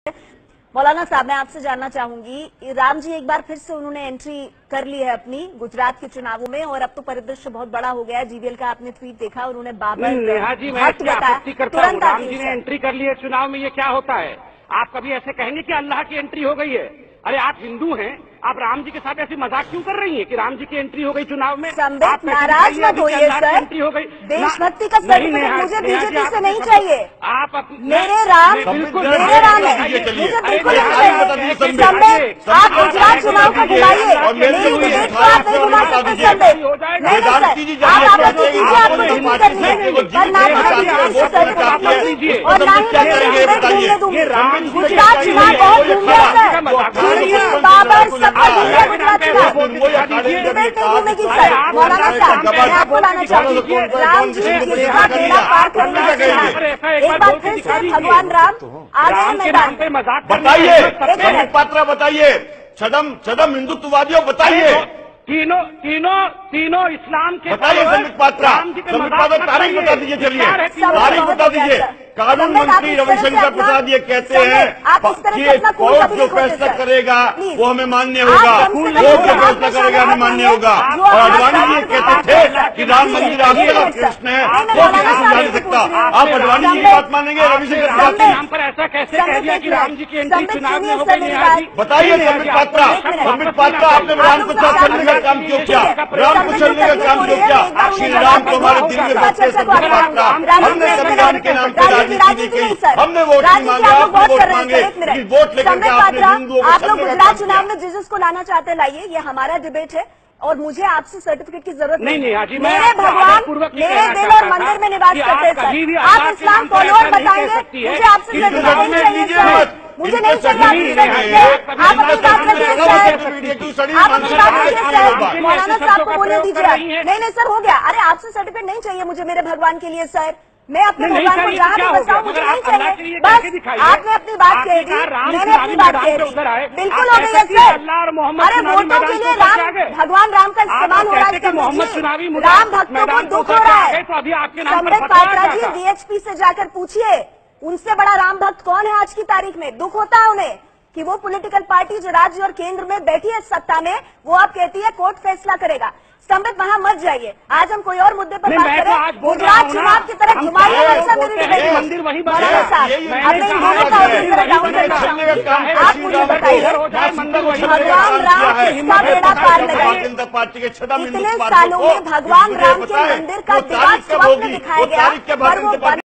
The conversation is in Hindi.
मौलाना साहब, मैं आपसे जानना चाहूंगी, राम जी एक बार फिर से उन्होंने एंट्री कर ली है अपनी गुजरात के चुनावों में, और अब तो परिदृश्य बहुत बड़ा हो गया है। जीवीएल का आपने ट्वीट देखा, उन्होंने बाबर नेहा जी, मैं इसकी आपत्ति करता हूँ। राम जी ने एंट्री कर ली है चुनाव में, ये क्या होता है? आप कभी ऐसे कहेंगे कि अल्लाह की एंट्री हो गई है? अरे आप हिंदू हैं, आप राम जी के साथ ऐसी मजाक क्यों कर रही हैं कि राम जी की एंट्री हो गई चुनाव में? आप नाराज मत होइए सर, एंट्री हो गई। देशभक्ति का सर्टिफिकेट मुझे बीजेपी से नहीं चाहिए। आप मेरे राम है, मुझे बिल्कुल नहीं चाहिए। आप गुजरात चुनाव को घुमाइए, मेरी डिबेट को आप नहीं घुमा सकते। नहीं सर, आप आपत्ति कीजिए, आपको नहीं करनी है, पर ना सर्टिफिकेट और ना ही दूंगी। गुजरात चुनाव बहुत घूमिए सर, बाबर सबका घूमिए गुजरात चुनाव, डिबेट नहीं घूमेगी सर। मौलाना साहब, मैं आपको लाना चाहूंगी, राम जी किसका बेड़ा पार करना चाहिए। एक बार फिर से भगवान राम आ गए मैदान पे। बताइए संबित पात्रा, बताइए छदम हिंदुत्ववादियों, बताइए तीनों इस्लाम के बताइए संबित पात्रा, तारीख बता दीजिए। चलिए तारीख बता दीजिए। कानून मंत्री रविशंकर प्रसाद ये कहते हैं कि कोर्ट जो फैसला करेगा वो हमें मान्य होगा, कोर्ट जो फैसला करेगा हमें मान्य होगा। और अडवाणी जी कहते थे कि राम मंदिर आपका कृष्ण है, वो किसी को समझा नहीं सकता। आप अडवाणी जी की बात मानेंगे, रविशंकर प्रसाद के नाम पर ऐसा कैसे कह दिया कि राम जी की एंट्री चुनाव में हो गई? बताइए संबित पात्रा, आपने राम को साथ करने का काम क्यों किया? राम को चलने का काम क्यों किया? श्री राम को हमारे दिल में बसते संबित पात्रा। हमने संविधान के नाम पर राजनीति नहीं सर, हमने वोट नहीं मांगे, आपने वोट मांगे। वोट लेकर के आपने हिंदुओं को आप लोग गुजरात चुनाव में जिस को लाना चाहते लाइए, ये हमारा डिबेट है और मुझे आपसे सर्टिफिकेट की जरूरत नहीं। मेरे भगवान मेरे दिल और मंदिर में निवास करते हैं सर। आप इस्लाम फॉलोअर बताएंगे, मुझे आपसे सर्टिफिकेट नहीं चाहिए सर, मुझे नहीं चाहिए। आप अपनी बात रखिए सर, आप अपनी बात रखिए सर। मौलाना साहब को बोलने दीजिए। नहीं सर, हो गया। अरे आपसे सर्टिफिकेट नहीं चाहिए मुझे मेरे भगवान के लिए सर, मैं अपने भगवान को जहाँ भी बसाऊं मुझे नहीं चाहिए। बस आपने अपनी बात कह दी, मैंने अपनी बात कह दी, बिल्कुल हो गई है सर। अरे वोटों के लिए भगवान राम का इस्तेमाल हो रहा है, राम भक्तों को दुख हो रहा है। संबित पात्रा जी, वीएचपी से जाकर पूछिए, उनसे बड़ा राम भक्त कौन है आज की तारीख में? दुख होता है उन्हें कि वो पॉलिटिकल पार्टी जो राज्य और केंद्र में बैठी है सत्ता में, वो आप कहती है कोर्ट फैसला करेगा। संबित वहां मत जाइए, आज हम कोई और मुद्दे पर बात करें। गुजरात चुनाव की तरह घुमाइए मंदिर वही मौलाना साहब, अपने इन दोनों का डाउन करना। आप मुझे बताइए, भगवान राम किसका बेड़ा पार लगाए? इतने सालों में भगवान राम के मंदिर का दिवार स्वप्न दिखाया गया, पर वो